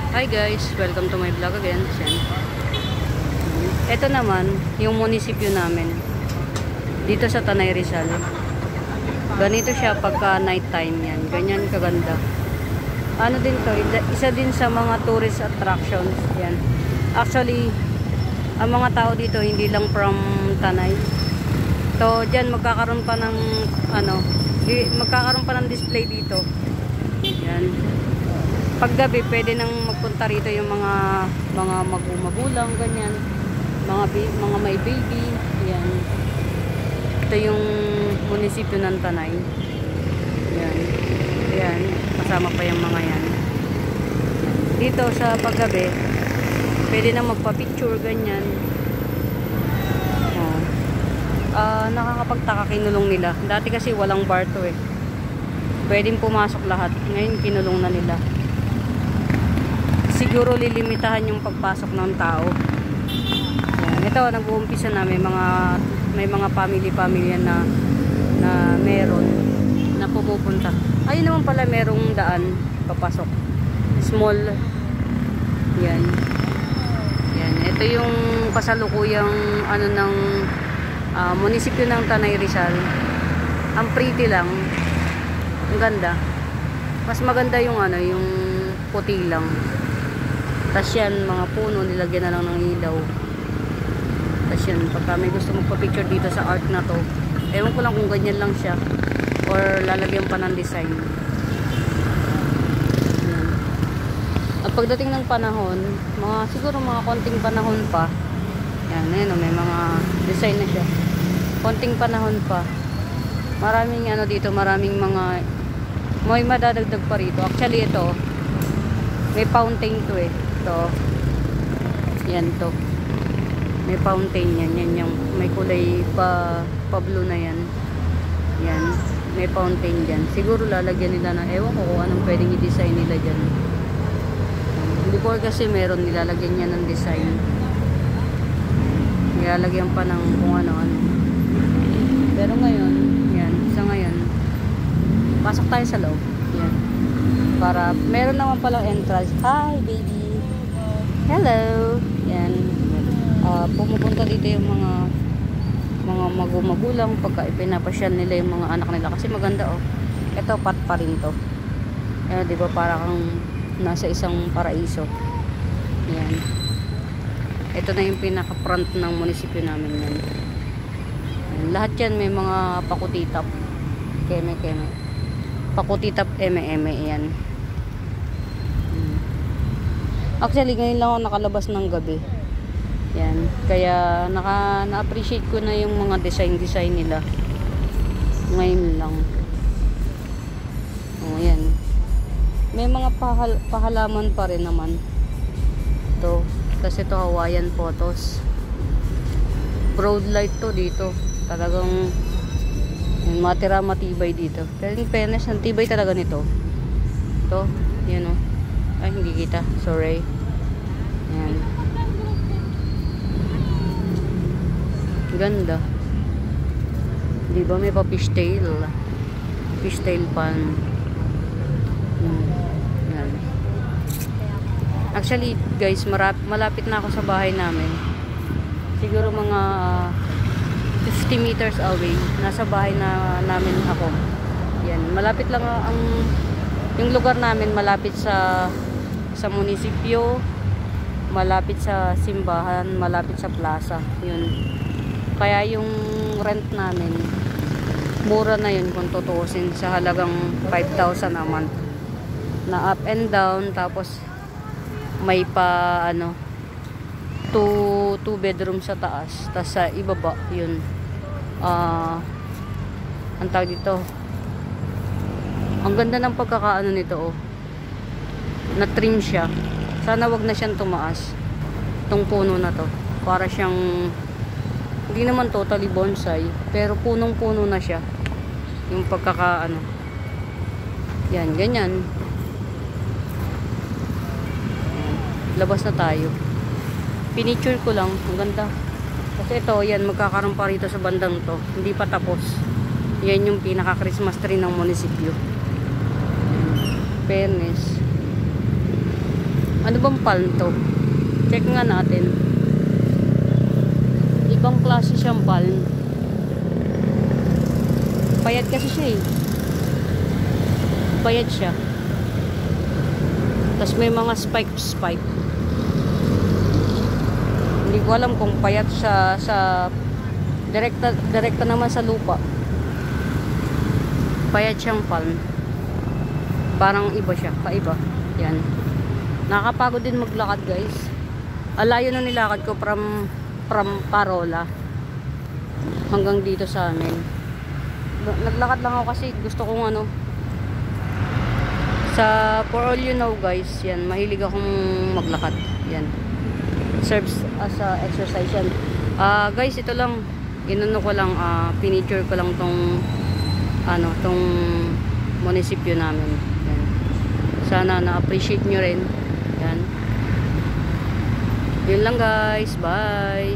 Hi guys, welcome to my vlog again. Ito naman yung munisipyo namin dito sa Tanay Rizal. Ganito siya pagka night time yan. Ganyan kaganda. Ano din to, isa din sa mga tourist attractions yan. Actually, ang mga tao dito hindi lang from Tanay. So diyan magkakaroon pa ng magkakaroon pa ng display dito. Yan. Paggabi pwede nang magpunta rito yung mga magulang ganyan, mga may baby. Yan. Ito yung munisipyo ng Tanay. Yan. Yan, kasama pa yung mga yan. Dito sa paggabi pwede nang magpa-picture ganyan. Nakakapagtaka, kinulong nila. Dati kasi walang bar to eh. Pwedeng pumasok lahat. Ngayon kinulong na nila. Siguro lilimitahan yung pagpasok ng tao. Yan. Ito, nag-uumpisa na may mga family na meron na pupunta. Ayun naman pala, merong daan papasok. Small. Yan. Yan. Ito yung kasalukuyang ng munisipyo ng Tanay Rizal. Ang pretty lang. Ang ganda. Mas maganda yung yung puti lang. Tas yan, mga puno, nilagyan na lang ng ilaw. Tas yan, pagka may gusto magpa-picture dito sa art na to, ewan ko lang kung ganyan lang siya or lalagyan pa ng design. Yan. At pagdating ng panahon, siguro mga konting panahon pa, yan, may mga design na siya. Konting panahon pa, maraming dito, maraming may madadagdag pa rito. Actually ito, may fountain to eh. Ito. Yan to. May fountain yan. Yan yung may kulay pa blue na yan. Yan. May fountain dyan. Siguro lalagyan nila na, ewan ko kung anong pwedeng i-design nila dyan. Before kasi meron nilalagyan niya ng design. Nilalagyan pa ng kung ano-ano. Pero ngayon, yan. Sa ngayon, pasok tayo sa loob. Yan. Para, meron naman palang entrance. Hi, baby! Hello! Yan. Pumupunta dito yung mga magulang pagka ipinapasyal nila yung mga anak nila. Kasi maganda oh. Ito, pat pa rin to. Yan, diba parang nasa isang paraiso. Yan. Ito na yung pinaka-front ng munisipyo namin yan. Lahat yan may mga pakutitap. Keme-keme. Pakutitap eme-eme yan. Actually, ngayon lang ako nakalabas ng gabi. Yan. Kaya na-appreciate ko na yung mga design nila. Ngayon lang. Oh, yan. May mga pahalaman pa rin naman. Ito. Kasi ito Hawaiian photos. Broad light to dito. Talagang matira matibay dito. Pero in fairness, ang tibay talaga nito. Ito. Yan o. Ay, hindi kita. Sorry. Yan. Ganda. Diba may pa fishtail. Fishtail pan. Yan. Actually, guys, malapit na ako sa bahay namin. Siguro mga 50 meters away. Nasa bahay namin ako. Yan. Malapit lang yung lugar namin, malapit sa munisipyo, malapit sa simbahan, malapit sa plaza. Yun. Kaya yung rent namin, mura na yun kung tutuusin, sa halagang 5,000 a month. Na up and down, tapos may pa 2 bedroom sa taas, tapos sa ibaba, yun. Ang tawag dito, ang ganda ng pagkakaano nito oh. Na-trim siya. Sana wag na siyang tumaas. Itong puno na to. Para siyang hindi naman totally bonsai, pero punong-puno na siya. Yung pagkakaano. Yan, ganyan. Labas na tayo. Pinicture ko lang. Ang ganda. Kasi ito, yan, magkakaroon pa rito sa bandang to. Hindi pa tapos. Yan yung pinaka-Christmas tree ng munisipyo. Fairness. Ano bang palm to? Check nga natin. Ibang klase siyang palm. Payat kasi siya eh. Payat siya. Tapos may mga spike. Hindi ko alam kung payat siya sa direkta naman sa lupa. Payat siyang palm. Parang iba siya, kaiba. Yan. Nakakapagod din maglakad, guys. Alayo na nilakad ko from Parola hanggang dito sa amin. Naglakad lang ako kasi gusto kong ano, sa for all you know guys, yan, mahilig akong maglakad. Yan. Serves as a exercise yan. Guys, ito lang, inano ko lang, pinicture ko lang tong ano, tong munisipyo namin. Yan. Sana na-appreciate nyo rin. Yan. Yun lang guys. Bye.